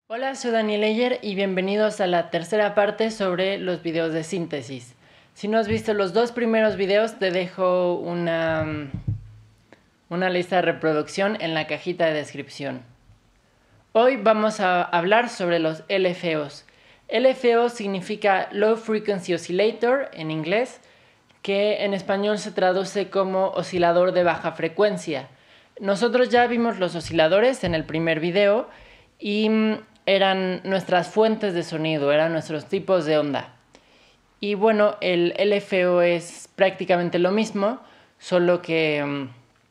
Hola, soy Daniel Eyer y bienvenidos a la tercera parte sobre los videos de síntesis. Si no has visto los dos primeros videos, te dejo una lista de reproducción en la cajita de descripción. Hoy vamos a hablar sobre los LFOs. LFO significa Low Frequency Oscillator en inglés, que en español se traduce como oscilador de baja frecuencia. Nosotros ya vimos los osciladores en el primer video y eran nuestras fuentes de sonido, eran nuestros tipos de onda. Y bueno, el LFO es prácticamente lo mismo, solo que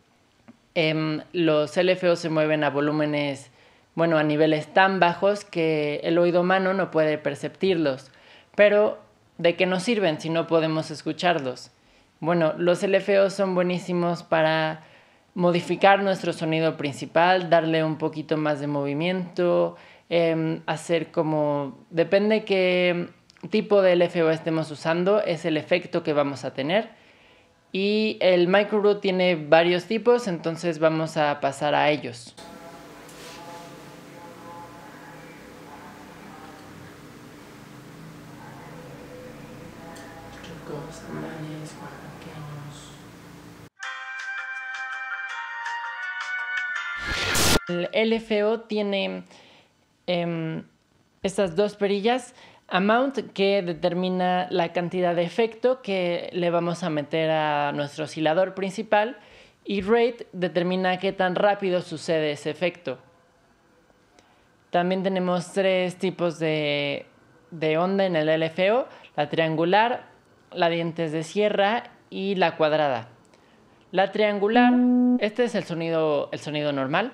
los LFO se mueven a volúmenes, a niveles tan bajos que el oído humano no puede percibirlos. Pero, ¿de qué nos sirven si no podemos escucharlos? Bueno, los LFO son buenísimos para modificar nuestro sonido principal, darle un poquito más de movimiento, hacer como... Depende qué tipo de LFO estemos usando, es el efecto que vamos a tener. Y el Micro Root tiene varios tipos, entonces vamos a pasar a ellos. El LFO tiene estas dos perillas. Amount, que determina la cantidad de efecto que le vamos a meter a nuestro oscilador principal, y Rate determina qué tan rápido sucede ese efecto. También tenemos tres tipos de onda en el LFO: la triangular, la dientes de sierra y la cuadrada. La triangular, este es el sonido normal.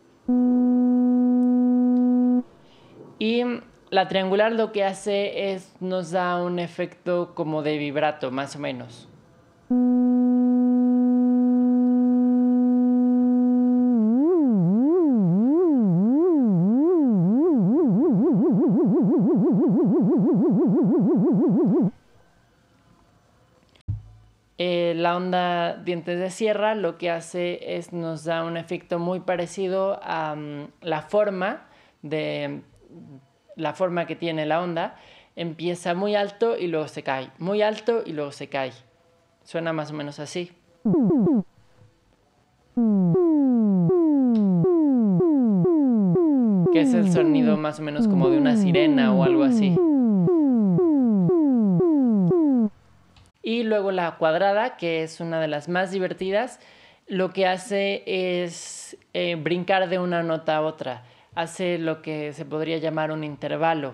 Y la triangular lo que hace es nos da un efecto como de vibrato, más o menos. La onda dientes de sierra lo que hace es nos da un efecto muy parecido a la forma que tiene la onda. Empieza muy alto y luego se cae, muy alto y luego se cae. Suena más o menos así. Que es el sonido más o menos como de una sirena o algo así. Y luego la cuadrada, que es una de las más divertidas, lo que hace es brincar de una nota a otra. Hace lo que se podría llamar un intervalo.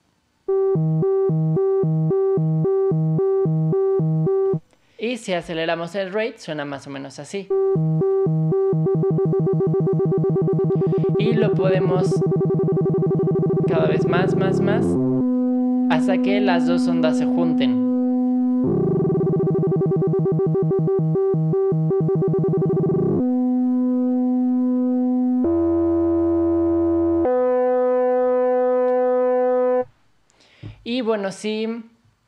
Y si aceleramos el rate, suena más o menos así. Y lo podemos cada vez más, hasta que las dos ondas se junten. Y bueno, si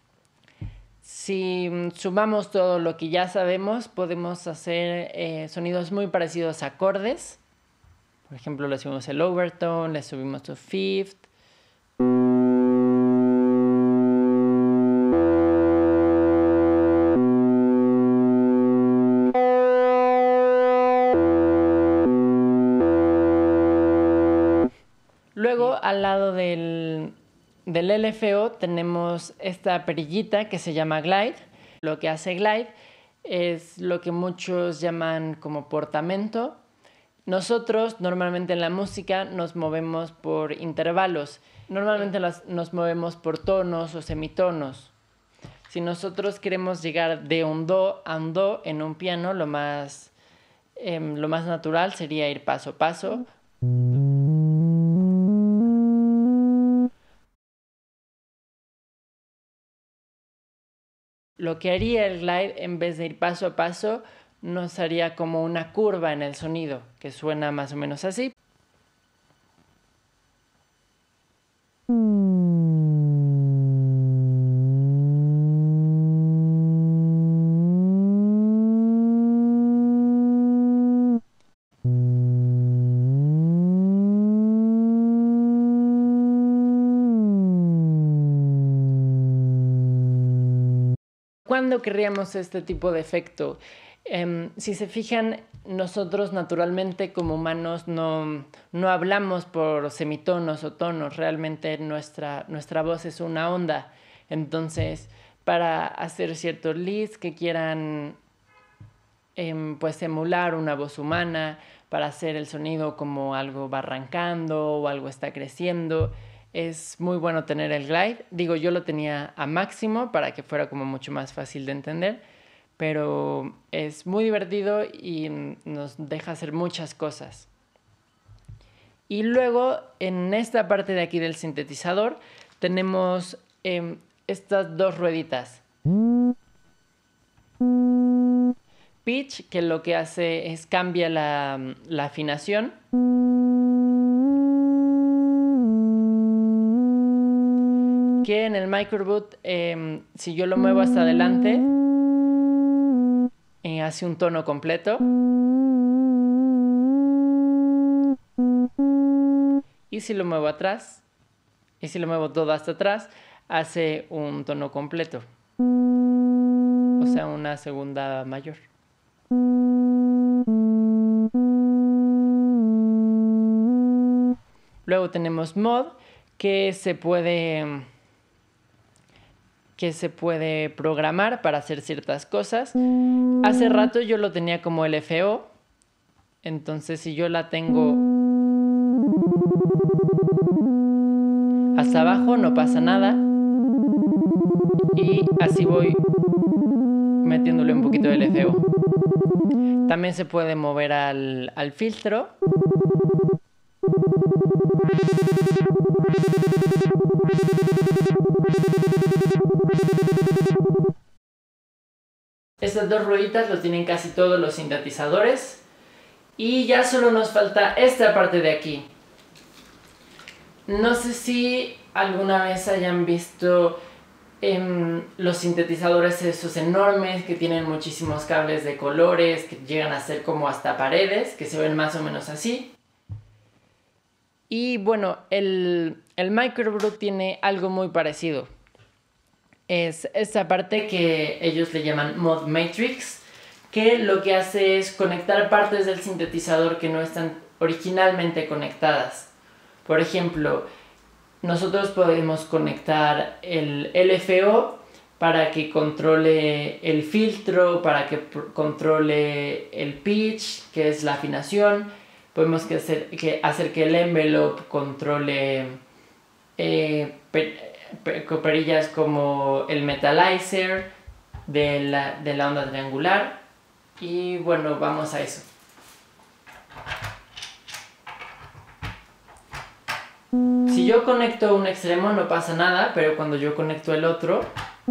sumamos todo lo que ya sabemos, podemos hacer sonidos muy parecidos a acordes. Por ejemplo, le subimos el overtone, le subimos el fifth. Luego, al lado del LFO tenemos esta perillita que se llama glide. Lo que hace glide es lo que muchos llaman como portamento. Nosotros normalmente en la música nos movemos por intervalos. Normalmente nos movemos por tonos o semitonos. Si nosotros queremos llegar de un do a un do en un piano, lo más natural sería ir paso a paso. Lo que haría el glide, en vez de ir paso a paso, nos haría como una curva en el sonido, que suena más o menos así. ¿Cuándo querríamos este tipo de efecto? Si se fijan, nosotros naturalmente como humanos no hablamos por semitonos o tonos, realmente nuestra voz es una onda. Entonces, para hacer ciertos leads que quieran pues emular una voz humana, para hacer el sonido como algo va arrancando o algo está creciendo, es muy bueno tener el glide. Digo, yo lo tenía a máximo para que fuera como mucho más fácil de entender, pero es muy divertido y nos deja hacer muchas cosas. Y luego, en esta parte de aquí del sintetizador, tenemos estas dos rueditas. Pitch, que lo que hace es cambia la afinación. Que en el microboot, si yo lo muevo hasta adelante, hace un tono completo. Y si lo muevo atrás, y si lo muevo todo hasta atrás, hace un tono completo. O sea, una segunda mayor. Luego tenemos mod, que se puede programar para hacer ciertas cosas. Hace rato yo lo tenía como LFO, entonces si yo la tengo hasta abajo no pasa nada, y así voy metiéndole un poquito de LFO. También se puede mover al filtro. Estas dos rueditas los tienen casi todos los sintetizadores. Y ya solo nos falta esta parte de aquí. No sé si alguna vez hayan visto los sintetizadores esos enormes que tienen muchísimos cables de colores, que llegan a ser como hasta paredes, que se ven más o menos así. Y bueno, el microBrute tiene algo muy parecido. Es esta parte que ellos le llaman Mod Matrix, que lo que hace es conectar partes del sintetizador que no están originalmente conectadas. Por ejemplo, nosotros podemos conectar el LFO para que controle el filtro, para que controle el pitch, que es la afinación. Podemos hacer que el envelope controle perillas como el metalizer de la onda triangular. Y bueno, vamos a eso. Si yo conecto un extremo no pasa nada, pero cuando yo conecto el otro,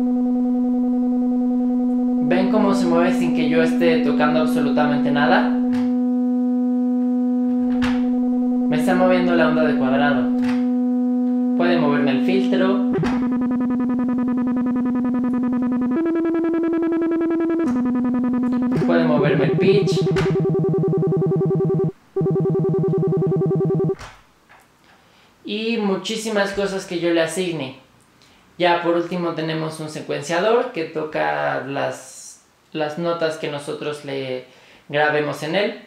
¿ven cómo se mueve sin que yo esté tocando absolutamente nada? Me está moviendo la onda de cuadrado. Puede moverme el filtro. Puede moverme el pitch. Y muchísimas cosas que yo le asigne. Ya por último tenemos un secuenciador que toca las notas que nosotros le grabemos en él.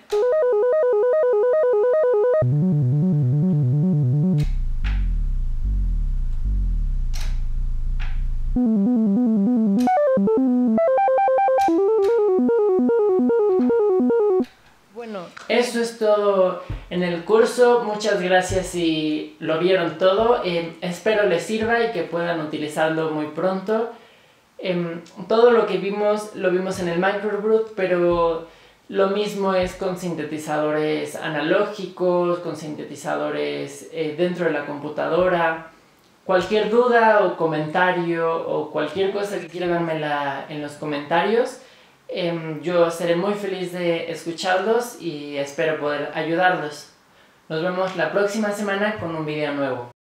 Bueno, eso es todo en el curso. Muchas gracias si lo vieron todo. Espero les sirva y que puedan utilizarlo muy pronto. Todo lo que vimos lo vimos en el microBrute, pero lo mismo es con sintetizadores analógicos, con sintetizadores dentro de la computadora. Cualquier duda o comentario o cualquier cosa que quieran dármela en los comentarios. Yo seré muy feliz de escucharlos y espero poder ayudarlos. Nos vemos la próxima semana con un video nuevo.